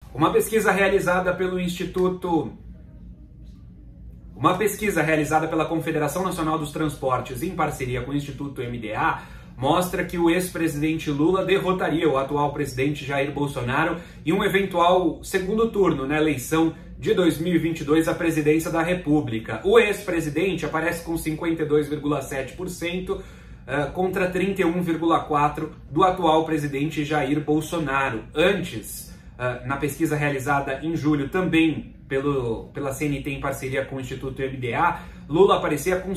Uma pesquisa realizada pela Confederação Nacional dos Transportes em parceria com o Instituto MDA mostra que o ex-presidente Lula derrotaria o atual presidente Jair Bolsonaro em um eventual segundo turno na eleição de 2022 à presidência da República. O ex-presidente aparece com 52,7% contra 31,4% do atual presidente Jair Bolsonaro. Antes, na pesquisa realizada em julho também pela CNT em parceria com o Instituto MDA, Lula aparecia com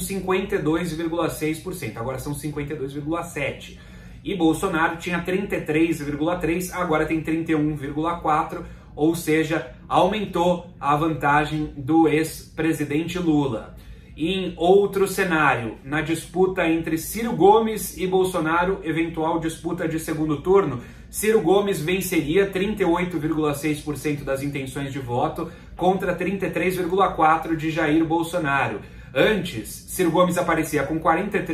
52,6%, agora são 52,7%. E Bolsonaro tinha 33,3%, agora tem 31,4%, ou seja, aumentou a vantagem do ex-presidente Lula. Em outro cenário, na disputa entre Ciro Gomes e Bolsonaro, eventual disputa de segundo turno, Ciro Gomes venceria 38,6% das intenções de voto contra 33,4% de Jair Bolsonaro. Antes, Ciro Gomes aparecia com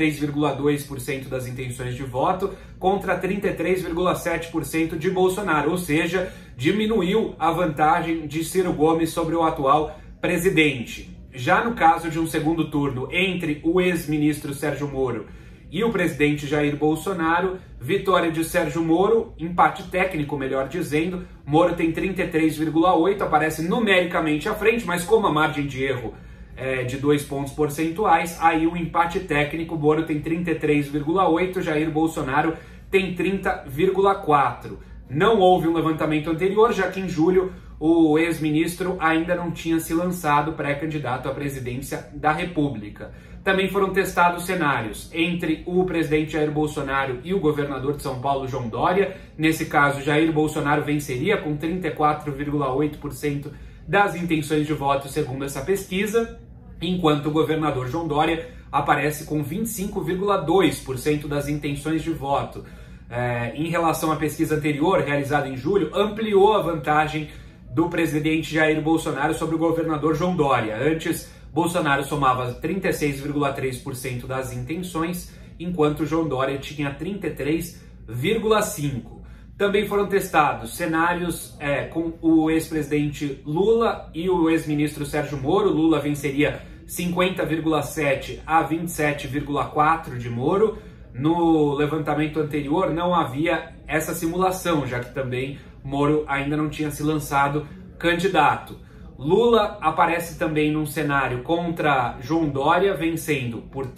43,2% das intenções de voto contra 33,7% de Bolsonaro, ou seja, diminuiu a vantagem de Ciro Gomes sobre o atual presidente. Já no caso de um segundo turno entre o ex-ministro Sérgio Moro e o presidente Jair Bolsonaro, vitória de Sérgio Moro, empate técnico, melhor dizendo. Moro tem 33,8%, aparece numericamente à frente, mas como a margem de erro é de 2 pontos percentuais, aí o empate técnico, Moro tem 33,8%, Jair Bolsonaro tem 30,4%. Não houve um levantamento anterior, já que em julho o ex-ministro ainda não tinha se lançado pré-candidato à presidência da República. Também foram testados cenários entre o presidente Jair Bolsonaro e o governador de São Paulo, João Dória. Nesse caso, Jair Bolsonaro venceria com 34,8% das intenções de voto, segundo essa pesquisa, enquanto o governador João Dória aparece com 25,2% das intenções de voto. Em relação à pesquisa anterior, realizada em julho, ampliou a vantagem do presidente Jair Bolsonaro sobre o governador João Dória. Antes, Bolsonaro somava 36,3% das intenções, enquanto João Dória tinha 33,5%. Também foram testados cenários com o ex-presidente Lula e o ex-ministro Sérgio Moro. Lula venceria 50,7% a 27,4% de Moro. No levantamento anterior não havia essa simulação, já que também Moro ainda não tinha se lançado candidato. Lula aparece também num cenário contra João Dória, vencendo por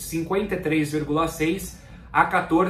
53,6% a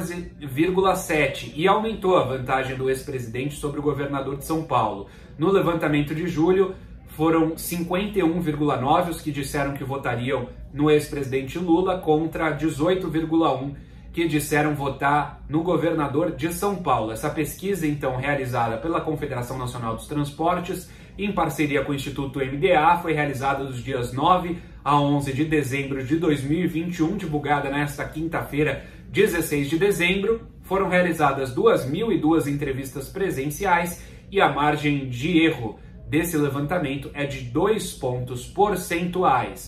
14,7%, e aumentou a vantagem do ex-presidente sobre o governador de São Paulo. No levantamento de julho, foram 51,9% os que disseram que votariam no ex-presidente Lula contra 18,1% que disseram votar no governador de São Paulo. Essa pesquisa, então, realizada pela Confederação Nacional dos Transportes, em parceria com o Instituto MDA, foi realizada dos dias 9 a 11 de dezembro de 2021, divulgada nesta quinta-feira, 16 de dezembro. Foram realizadas 2.002 entrevistas presenciais e a margem de erro desse levantamento é de 2 pontos percentuais.